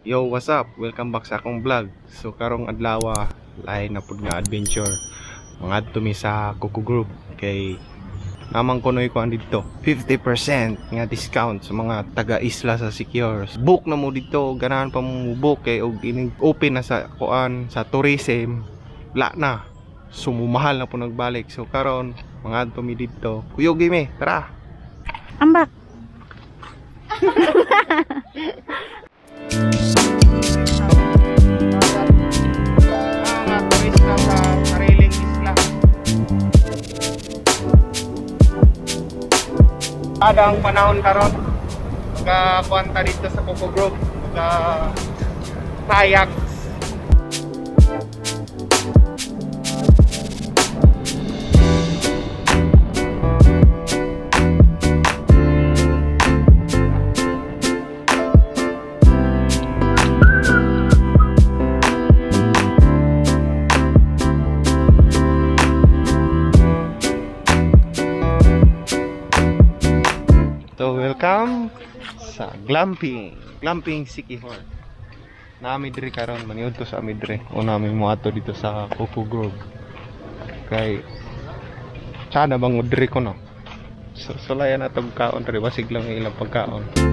Yo, what's up? Welcome back sa akong vlog. So karong adlaw lain na pud nga adventure. Mga tumi sa Kuku Group kay namang kunoy ko dito 50% nga discount sa mga taga-isla sa Secures. Book na mo dito, ganahan pa mo book kay og open na sa kuan sa tourism. Wala na. Sumumahal na po nagbalik. So karon mga tumi dito. Kuyo game, tara. Ambak. Ada ang panahon karon magkakuanta dito sa Kuku Group kayak. So welcome sa glamping Sikihor. Nami diri karon maniud to sa amidre. O nami mo ato dito sa Kuku Grove. Kay sana bang diri ko no. So sulayan atong kaon diri basig lang ilang pagkaon.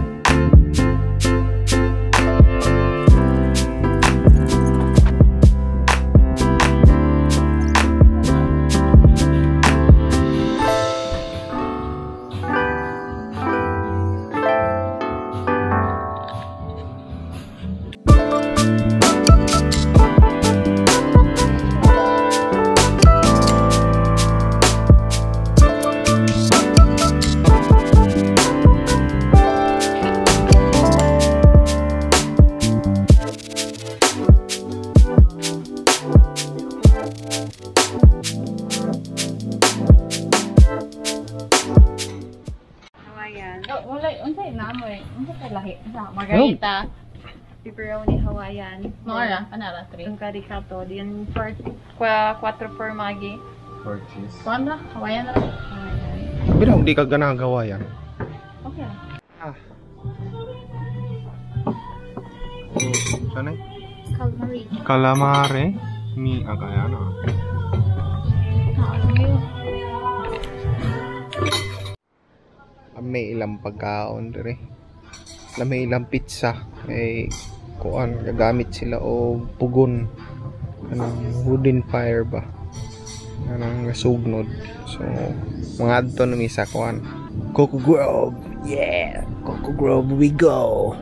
Wala, unsay namoy? Unsay ka lahi? Margarita, pepperoni Hawaiian. Mara, anara, 3. Ang caricato, din 4 for Maggi. For cheese. Kuan ra, Hawaiian ra. Pero hindi ka ganagawa yan. Okay. Sana? Calamari. Calamari ni akayana. May ilang pagkaon dire. May ilang pizza. May kuan gagamit sila o pugon. Anong wooden fire ba? Anong nasugnod. So mga adto na mi sa kuan. Kuku Grove. Yeah, Kuku Grove we go.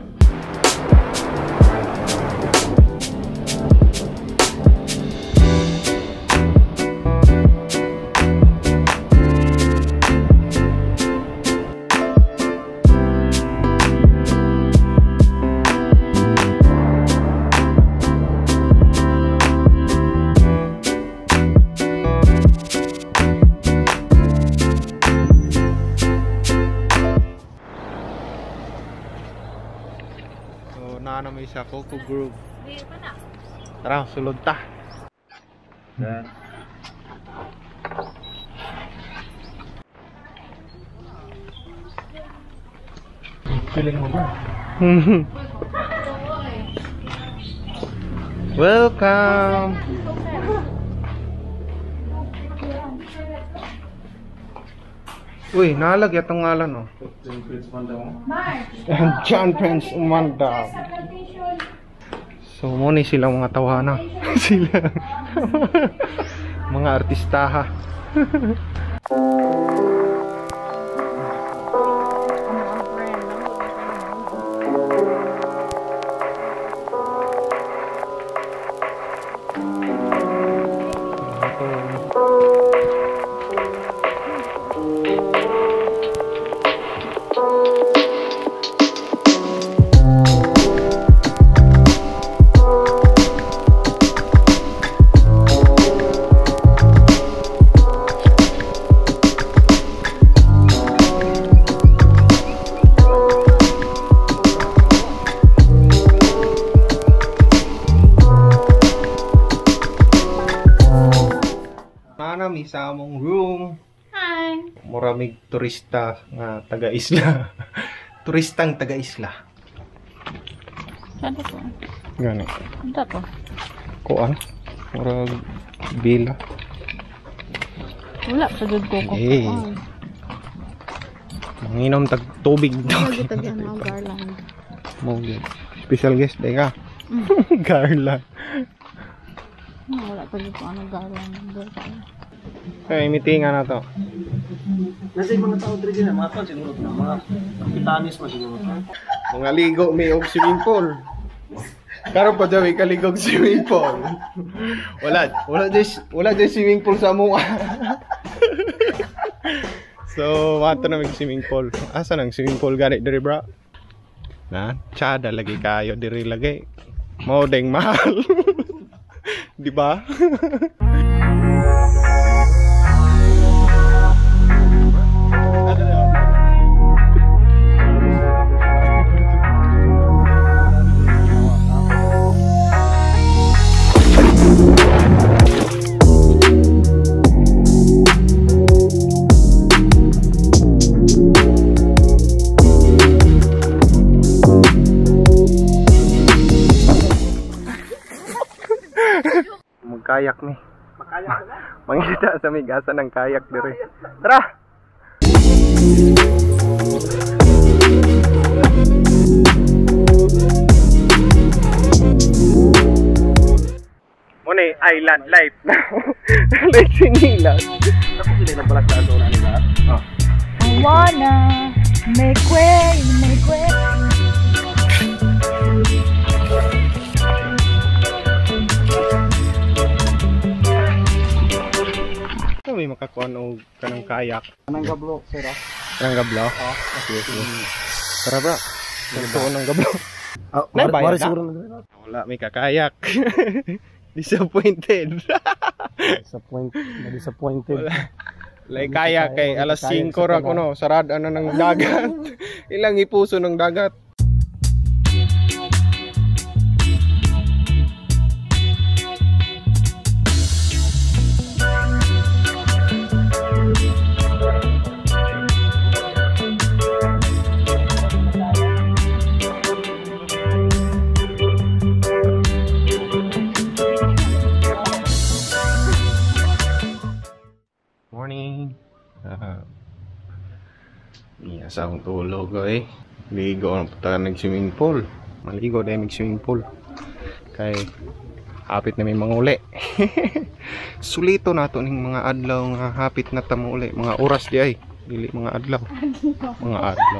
Na may sa Kuku Grove. Tara, sulod ta. Feeling mo ba? Welcome. Uy, nalag yatong ngalan oh. John Prince Umanda. So mo ni silang mga tawana. Sila mga artistaha. Nami sa among room. Hi. Muramig turista nga taga-isla. Turistang taga-isla. Sada po. Gani. Sada po. Kuan. Murag bila. Wala sa dud ko. Eh. Manginom tag tubig daw. Lagi tagyan ang garland. Mo gyud. Special guest day ka. Garland. Wala pa dito ano garland. Ay, meetingan na to. Nasa yung mga tao dito na, mga tao siguro na, mga kapitanis mo siguro. Mga ligo may og swimming pool. Karon pa daw ikaligog swimming pool. Wala din swimming pool sa mua. So, wato na may swimming pool. Asa nang swimming pool gani diri, bro? Na, tsada lagi kayo diri lagi. Mao deng mahal. Di ba? Kayak ni. Mangita sa migasa ng kayak dire. Tara. Muna island life. Like sinilas. Ako sila ng balak na ito na nila. I wanna make way, make way. May makakuha og kanang kayak. Anong gablo, sir? Kanang gablo? Yes, yes. Tara bro. Gusto ng gablo. Mari siguro na. Wala may kakayak. Disappointed. Disappointed. Like kayak kay alas 5 ra kuno, sarada na ng dagat. Ilang ipuso ng dagat. Morning. Sa akong tulog eh. Ligo ang punta nag-swimming pool. Maligo dahil mag-swimming pool. Kay hapit na may mga uli. Sulito na to ning mga adlaw nga hapit na tamo uli. Mga oras di ay. Dili mga adlaw. Mga adlaw.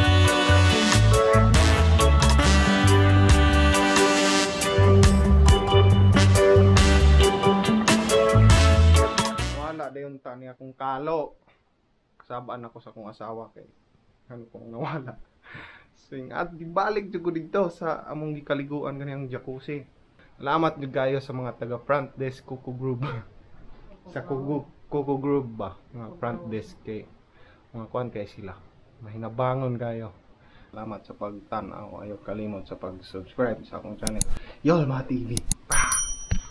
Dayon tani akong kalo. Kasabaan ako sa akong asawa kay ano kong nawala. So at gibalik jud ko dito sa among gikaliguan kaniyang jacuzzi. Salamat jud kayo sa mga taga front desk Kuku Group. Sa Kuku Group ba mga front desk kay mga kuan kay sila. Mahinabangon kayo. Salamat sa pagtan-aw. Ayaw kalimot sa pag-subscribe sa akong channel. Yolma TV.